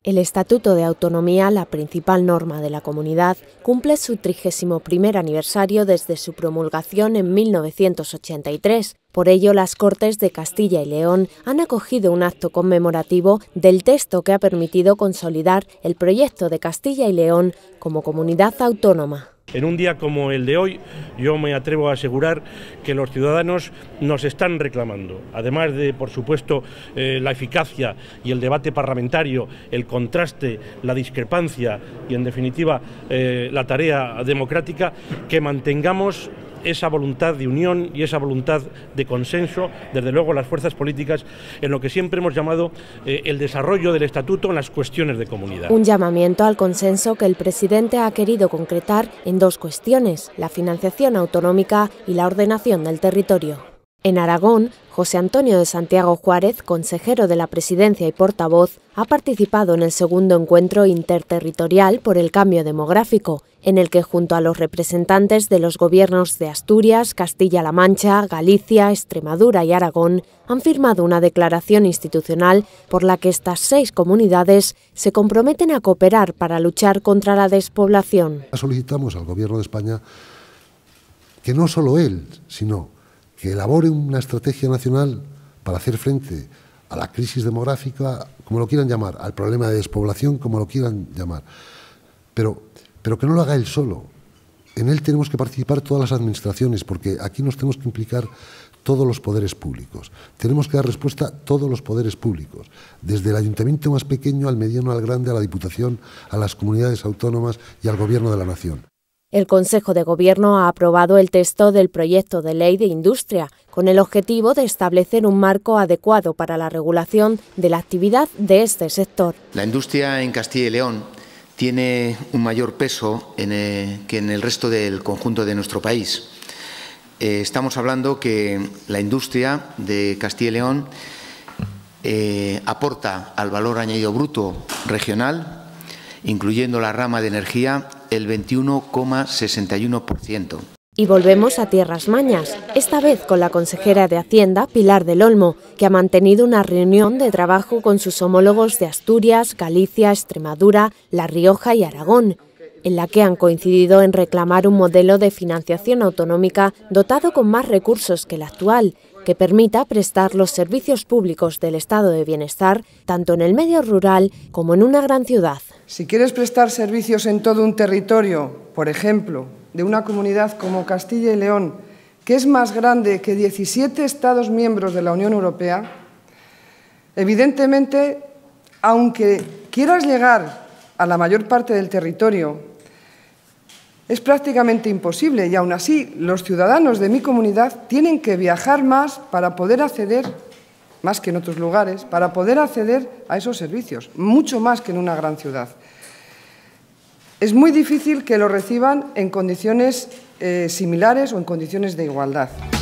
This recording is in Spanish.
El Estatuto de Autonomía, la principal norma de la comunidad, cumple su 31º aniversario desde su promulgación en 1983. Por ello, las Cortes de Castilla y León han acogido un acto conmemorativo del texto que ha permitido consolidar el proyecto de Castilla y León como comunidad autónoma. En un día como el de hoy, yo me atrevo a asegurar que los ciudadanos nos están reclamando, además de, por supuesto, la eficacia y el debate parlamentario, el contraste, la discrepancia y, en definitiva, la tarea democrática, que mantengamos esa voluntad de unión y esa voluntad de consenso, desde luego las fuerzas políticas, en lo que siempre hemos llamado el desarrollo del Estatuto en las cuestiones de comunidad. Un llamamiento al consenso que el presidente ha querido concretar en dos cuestiones: la financiación autonómica y la ordenación del territorio. En Aragón, José Antonio de Santiago Juárez, consejero de la Presidencia y portavoz, ha participado en el segundo encuentro interterritorial por el cambio demográfico, en el que junto a los representantes de los gobiernos de Asturias, Castilla-La Mancha, Galicia, Extremadura y Aragón han firmado una declaración institucional por la que estas 6 comunidades se comprometen a cooperar para luchar contra la despoblación. Solicitamos al Gobierno de España que no solo él, sino que elabore una estrategia nacional para hacer frente a la crisis demográfica, como lo quieran llamar, al problema de despoblación, como lo quieran llamar, pero que no lo haga él solo. En él tenemos que participar todas las administraciones, porque aquí nos tenemos que implicar todos los poderes públicos. Tenemos que dar respuesta a todos los poderes públicos, desde el ayuntamiento más pequeño al mediano, al grande, a la Diputación, a las comunidades autónomas y al Gobierno de la Nación. El Consejo de Gobierno ha aprobado el texto del proyecto de ley de industria, con el objetivo de establecer un marco adecuado para la regulación de la actividad de este sector. La industria en Castilla y León tiene un mayor peso que en el resto del conjunto de nuestro país. Estamos hablando que la industria de Castilla y León aporta al valor añadido bruto regional, incluyendo la rama de energía, el 21,61%. Y volvemos a tierras mañas, esta vez con la consejera de Hacienda, Pilar del Olmo, que ha mantenido una reunión de trabajo con sus homólogos de Asturias, Galicia, Extremadura, La Rioja y Aragón, en la que han coincidido en reclamar un modelo de financiación autonómica dotado con más recursos que el actual, que permita prestar los servicios públicos del estado de bienestar tanto en el medio rural como en una gran ciudad. Si quieres prestar servicios en todo un territorio, por ejemplo, de una comunidad como Castilla y León, que es más grande que 17 Estados miembros de la Unión Europea, evidentemente, aunque quieras llegar a la mayor parte del territorio, es prácticamente imposible y aún así los ciudadanos de mi comunidad tienen que viajar más para poder acceder, más que en otros lugares, para poder acceder a esos servicios, mucho más que en una gran ciudad. Es muy difícil que lo reciban en condiciones similares o en condiciones de igualdad.